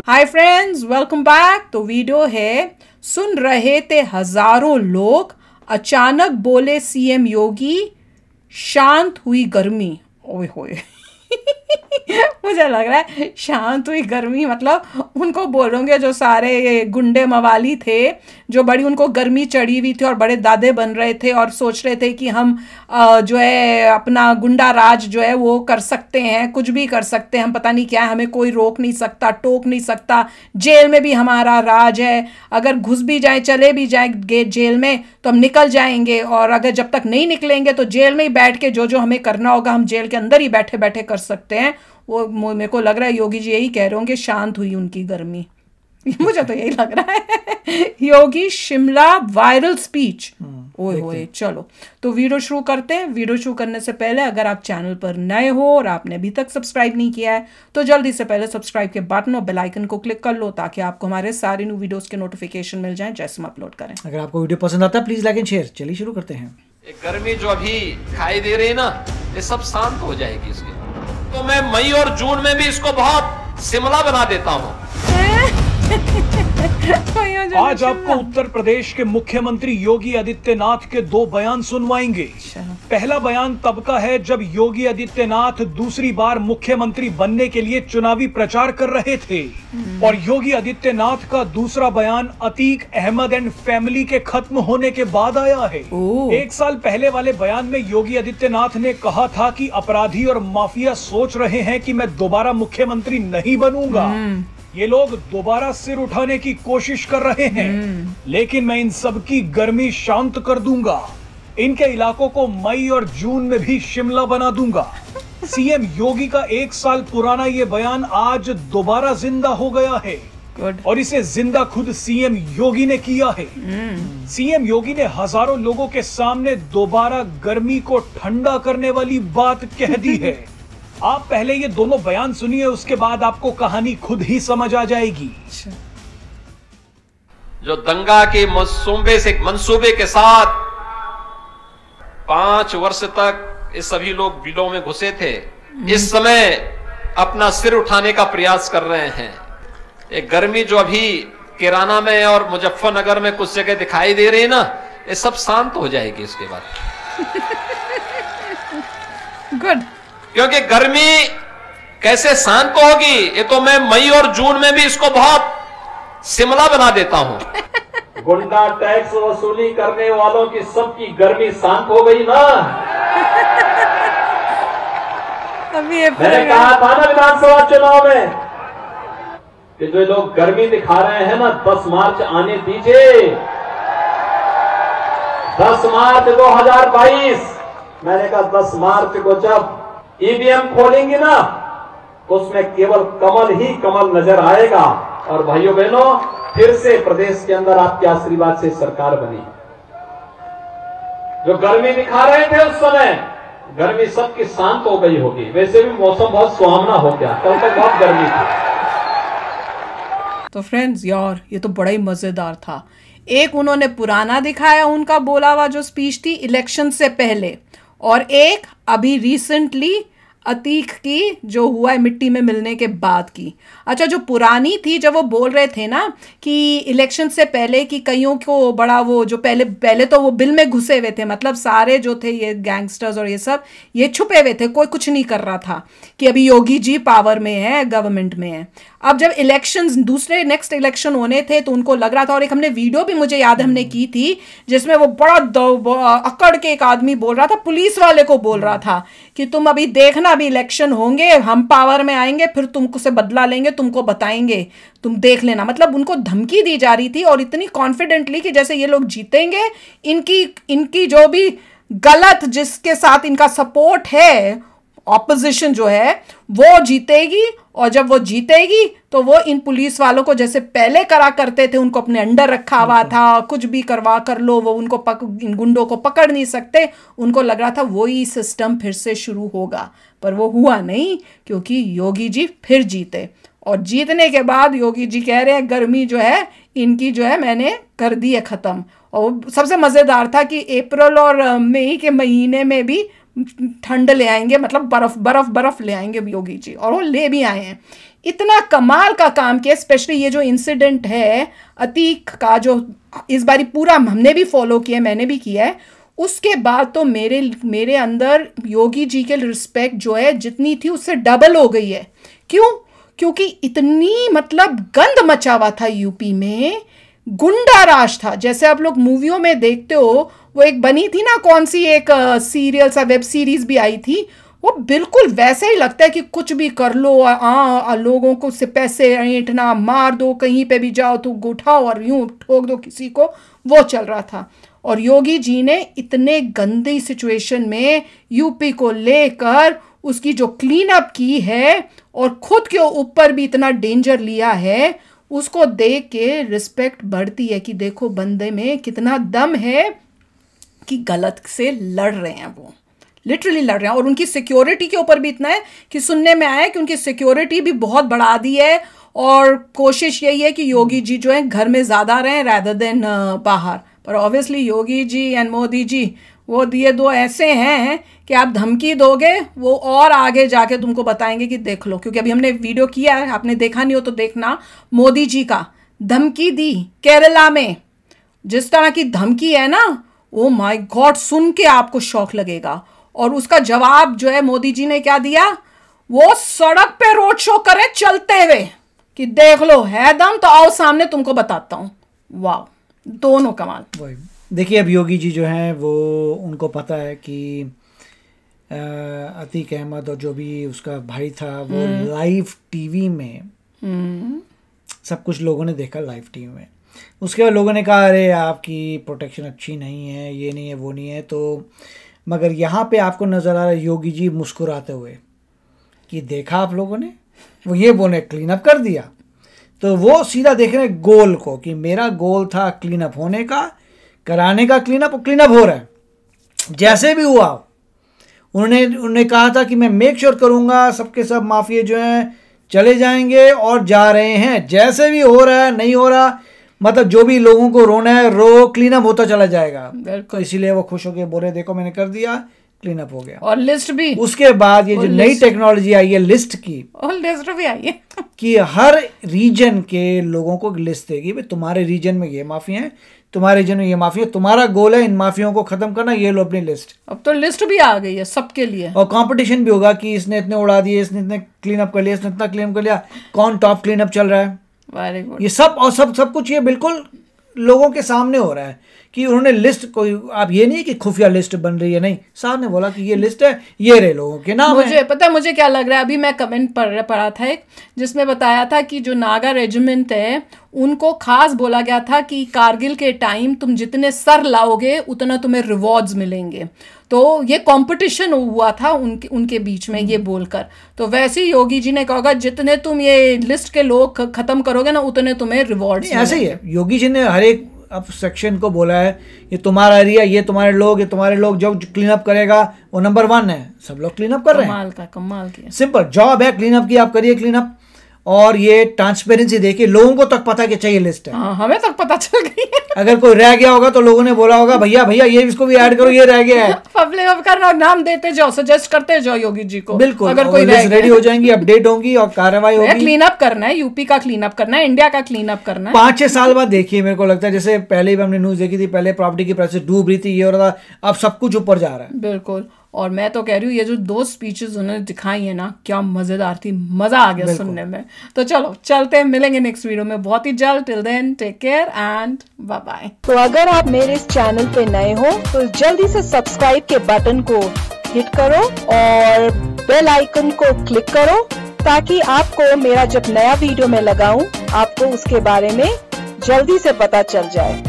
हाय friends, welcome back. तो video है, सुन रहे थे हजारों लोग, अचानक बोले सीएम योगी, शांत हुई गर्मी। ओए होए मुझे लग रहा है शांत हुई गर्मी मतलब उनको बोलोगे जो सारे गुंडे मवाली थे, जो बड़ी उनको गर्मी चढ़ी हुई थी और बड़े दादे बन रहे थे और सोच रहे थे कि हम जो है अपना गुंडा राज जो है वो कर सकते हैं, कुछ भी कर सकते हैं, हम पता नहीं क्या है, हमें कोई रोक नहीं सकता, टोक नहीं सकता, जेल में भी हमारा राज है, अगर घुस भी जाए, चले भी जाएंगे जेल में तो हम निकल जाएंगे, और अगर जब तक नहीं निकलेंगे तो जेल में ही बैठ के जो जो हमें करना होगा हम जेल के अंदर ही बैठे बैठे कर सकते हैं। वो मेरे को लग रहा है योगी जी यही कह रहे होंगे, शांत हुई उनकी गर्मी। मुझे तो यही लग रहा है। Yogi Shimla viral speech. ओए होए, चलो तो वीडियो शुरू करते हैं। वीडियो शुरू करने से पहले अगर आप चैनल पर नए हो और आपने अभी तक सब्सक्राइब नहीं किया है तो जल्दी से पहले सब्सक्राइब के बटन और बेल आइकन को क्लिक कर लो ताकि आपको हमारे सारे न्यू वीडियोस के नोटिफिकेशन मिल जाएं जैसे हम अपलोड करें। अगर आपको वीडियो पसंद आता है प्लीज लाइक एंड शेयर। चलिए शुरू करते हैं। गर्मी जो अभी दिखाई दे रही है ना, ये सब शांत हो जाएगी इसकी। तो मैं मई और जून में भी इसको बहुत शिमला बना देता हूँ। आज आपको उत्तर प्रदेश के मुख्यमंत्री योगी आदित्यनाथ के दो बयान सुनवाएंगे। पहला बयान तब का है जब योगी आदित्यनाथ दूसरी बार मुख्यमंत्री बनने के लिए चुनावी प्रचार कर रहे थे, और योगी आदित्यनाथ का दूसरा बयान अतीक अहमद एंड फैमिली के खत्म होने के बाद आया है। 1 साल पहले वाले बयान में योगी आदित्यनाथ ने कहा था कि अपराधी और माफिया सोच रहे हैं कि मैं दोबारा मुख्यमंत्री नहीं बनूंगा, ये लोग दोबारा सिर उठाने की कोशिश कर रहे हैं, लेकिन मैं इन सब की गर्मी शांत कर दूंगा, इनके इलाकों को मई और जून में भी शिमला बना दूंगा। सीएम योगी का 1 साल पुराना ये बयान आज दोबारा जिंदा हो गया है, और इसे जिंदा खुद सीएम योगी ने किया है। सीएम योगी ने हजारों लोगों के सामने दोबारा गर्मी को ठंडा करने वाली बात कह दी है। आप पहले ये दोनों बयान सुनिए, उसके बाद आपको कहानी खुद ही समझ आ जाएगी। जो दंगा के मंसूबे के साथ 5 वर्ष तक ये सभी लोग बिलों में घुसे थे, इस समय अपना सिर उठाने का प्रयास कर रहे हैं। ये गर्मी जो अभी किराना में और मुजफ्फरनगर में कुछ जगह दिखाई दे रही है ना, ये सब शांत हो जाएगी इसके बाद। गुड। क्योंकि गर्मी कैसे शांत होगी, ये तो मैं मई और जून में भी इसको बहुत शिमला बना देता हूं। गुंडा टैक्स वसूली करने वालों की सबकी गर्मी शांत हो गई ना। मैंने कहा था ना विधानसभा चुनाव में कि जो लोग गर्मी दिखा रहे हैं ना, 10 मार्च आने दीजिए। 10 मार्च 2022, मैंने कहा 10 मार्च को जब ईवीएम खोलेंगे ना, उसमें केवल कमल ही कमल नजर आएगा। और भाइयों बहनों, फिर से प्रदेश के अंदर आपके आशीर्वाद से सरकार बनी। जो गर्मी दिखा रहे थे उस समय, गर्मी सबकी शांत हो गई होगी। वैसे भी मौसम बहुत सुहावना हो गया, कल तक बहुत गर्मी थी। तो फ्रेंड्स यार, ये तो बड़ा ही मजेदार था। एक उन्होंने पुराना दिखाया, उनका बोला हुआ जो स्पीच थी इलेक्शन से पहले, और एक अभी रिसेंटली अतीक की जो हुआ है मिट्टी में मिलने के बाद की। अच्छा, जो पुरानी थी, जब वो बोल रहे थे ना कि इलेक्शन से पहले कि कईयों को बड़ा वो जो पहले तो वो बिल में घुसे हुए थे, मतलब सारे जो थे ये गैंगस्टर्स और ये सब ये छुपे हुए थे, कोई कुछ नहीं कर रहा था कि अभी योगी जी पावर में है, गवर्नमेंट में है। अब जब इलेक्शंस दूसरे नेक्स्ट इलेक्शन होने थे तो उनको लग रहा था, और एक हमने वीडियो भी मुझे याद हमने की थी जिसमें वो बड़ा अकड़ के एक आदमी बोल रहा था, पुलिस वाले को बोल रहा था कि तुम अभी देखना, अभी इलेक्शन होंगे, हम पावर में आएंगे, फिर तुमको से बदला लेंगे, तुमको बताएंगे, तुम देख लेना। मतलब उनको धमकी दी जा रही थी, और इतनी कॉन्फिडेंटली कि जैसे ये लोग जीतेंगे, इनकी जो भी गलत जिसके साथ इनका सपोर्ट है, ऑपोजिशन जो है वो जीतेगी, और जब वो जीतेगी तो वो इन पुलिस वालों को जैसे पहले करा करते थे, उनको अपने अंडर रखा हुआ था, कुछ भी करवा कर लो, वो उनको इन गुंडों को पकड़ नहीं सकते। उनको लग रहा था वही सिस्टम फिर से शुरू होगा, पर वो हुआ नहीं, क्योंकि योगी जी फिर जीते। और जीतने के बाद योगी जी कह रहे हैं गर्मी जो है इनकी जो है मैंने कर दी है ख़त्म। और सबसे मज़ेदार था कि अप्रैल और मई के महीने में भी ठंड ले आएंगे, मतलब बर्फ बर्फ बर्फ ले आएंगे योगी जी, और वो ले भी आए हैं। इतना कमाल का काम किया, स्पेशली ये जो इंसिडेंट है अतीक का, जो इस बारी पूरा हमने भी फॉलो किया, मैंने भी किया है, उसके बाद तो मेरे अंदर योगी जी के रिस्पेक्ट जो है जितनी थी उससे डबल हो गई है। क्यों? क्योंकि इतनी मतलब गंद मचा हुआ था यूपी में, गुंडा राज था। जैसे आप लोग मूवियों में देखते हो, वो एक बनी थी ना, कौन सी एक सीरियल सा वेब सीरीज भी आई थी, वो बिल्कुल वैसे ही लगता है कि कुछ भी कर लो, लोगों को से पैसे ऐंठना, मार दो, कहीं पे भी जाओ तो उठाओ और यूं ठोक दो किसी को, वो चल रहा था। और योगी जी ने इतने गंदी सिचुएशन में यूपी को लेकर उसकी जो क्लीन अप की है और खुद के ऊपर भी इतना डेंजर लिया है, उसको देख के रिस्पेक्ट बढ़ती है कि देखो बंदे में कितना दम है कि गलत से लड़ रहे हैं, वो लिटरली लड़ रहे हैं। और उनकी सिक्योरिटी के ऊपर भी इतना है कि सुनने में आया है कि उनकी सिक्योरिटी भी बहुत बढ़ा दी है, और कोशिश यही है कि योगी जी जो है घर में ज़्यादा रहें रैदर देन बाहर। पर ऑब्वियसली योगी जी एंड मोदी जी वो ये दो ऐसे हैं कि आप धमकी दोगे वो और आगे जाके तुमको बताएंगे कि देख लो। क्योंकि अभी हमने वीडियो किया है, आपने देखा नहीं हो तो देखना, मोदी जी का धमकी दी केरला में, जिस तरह की धमकी है ना, ओ माय गॉड, सुन के आपको शौक लगेगा। और उसका जवाब जो है मोदी जी ने क्या दिया, वो सड़क पे रोड शो करें चलते हुए कि देख लो है दम तो आओ सामने तुमको बताता हूँ। वाह, दोनों कमाल। वही देखिए, अब योगी जी जो हैं वो, उनको पता है कि अतीक अहमद और जो भी उसका भाई था वो लाइव टीवी में सब कुछ लोगों ने देखा लाइव टीवी में। उसके बाद लोगों ने कहा अरे आपकी प्रोटेक्शन अच्छी नहीं है, ये नहीं है, वो नहीं है। तो मगर यहाँ पे आपको नज़र आ रहा है योगी जी मुस्कुराते हुए कि देखा आप लोगों ने, वो ये बोले क्लीन अप कर दिया। तो वो सीधा देख रहे हैं गोल को कि मेरा गोल था क्लीन अप होने का, कराने का क्लीन अप हो रहा है। जैसे भी हुआ उन्होंने कहा था कि मैं मेक श्योर करूँगा सबके सब माफिया जो हैं चले जाएंगे, और जा रहे हैं। जैसे भी हो रहा है, नहीं हो रहा, मतलब जो भी लोगों को रोना है रो, क्लीन अप होता चला जाएगा। तो इसीलिए वो खुश हो गए, बोले देखो मैंने कर दिया, क्लीन अप हो गया। और लिस्ट भी, उसके बाद ये जो नई टेक्नोलॉजी आई है लिस्ट की, और लिस्ट भी आई है कि हर रीजन के लोगों को लिस्ट देगी, भाई तुम्हारे रीजन में ये माफिया है, तुम्हारे रीजन में ये माफिया, तुम्हारा गोल है इन माफियों को खत्म करना, ये लो अपनी लिस्ट। अब तो लिस्ट भी आ गई है सबके लिए, और कंपटीशन भी होगा कि इसने इतने उड़ा दिए, इसने इतने क्लीन अप कर लिया, इसने इतना क्लीन कर लिया, कौन टॉप क्लीन अप चल रहा है। Very good. ये सब और सब कुछ ये बिल्कुल लोगों के सामने हो रहा है कि उन्होंने लिस्ट, कोई आप ये नहीं कि खुफिया लिस्ट बन रही है, नहीं, सामने बोला कि ये लिस्ट है, ये रहे लोगों के नाम। मुझे पता है मुझे क्या लग रहा है, अभी मैं कमेंट पढ़ा था एक, जिसमें बताया था कि जो नागा रेजिमेंट है उनको खास बोला गया था कि कारगिल के टाइम तुम जितने सर लाओगे उतना तुम्हें रिवॉर्ड्स मिलेंगे। तो ये कंपटीशन हुआ था उनके बीच में ये बोलकर। तो वैसे ही योगी जी ने कहा जितने तुम ये लिस्ट के लोग खत्म करोगे ना उतने तुम्हें रिवॉर्ड्स। ऐसे ही है, योगी जी ने हर एक अब सेक्शन को बोला है ये तुम्हारा एरिया, ये तुम्हारे लोग, ये तुम्हारे लोग, जो क्लीन अप करेगा वो नंबर 1 है। सब लोग क्लीन अप कर रहे हैं, कमाल की सिंपल जॉब है क्लीन अप की, आप करिए क्लीन अप। और ये ट्रांसपेरेंसी देखिए, लोगों को तक पता है कि चाहिए लिस्ट है। हमें तक पता चल गई है। अगर कोई रह गया होगा तो लोगों ने बोला होगा भैया भैया ये इसको भी ऐड करो, ये रह गया है। पब्लिक अब करना, नाम देते जाओ, सजेस्ट करते जाओ योगी जी को। बिल्कुल, अगर कोई लिस्ट रेडी हो जाएंगी, अपडेट होंगी और कार्रवाई होगी। क्लीन अप करना है, यूपी का क्लीन अप करना है, इंडिया का क्लीन अप करना है। 5-6 साल बाद देखिए, मेरे को लगता है जैसे पहले भी हमने न्यूज देखी थी, पहले प्रॉपर्टी की प्राइसेस डूब रही थी, ये हो रहा था, अब सब कुछ ऊपर जा रहा है। बिल्कुल। और मैं तो कह रही हूँ ये जो 2 स्पीचेस उन्होंने दिखाई है ना, क्या मजेदार थी, मजा आ गया सुनने में। तो चलो चलते हैं, मिलेंगे नेक्स्ट वीडियो में बहुत ही जल्द। Till then take care and bye bye. तो अगर आप मेरे इस चैनल पे नए हो तो जल्दी से सब्सक्राइब के बटन को हिट करो और बेल आइकन को क्लिक करो, ताकि आपको मेरा जब नया वीडियो मैं लगाऊं आपको उसके बारे में जल्दी से पता चल जाए।